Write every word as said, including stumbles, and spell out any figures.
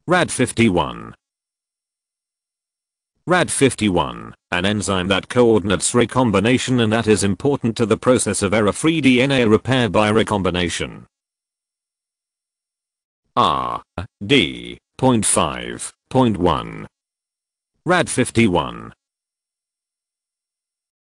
R A D fifty-one. R A D fifty-one, an enzyme that coordinates recombination and that is important to the process of error-free D N A repair by recombination. R A D five point one. R A D fifty-one,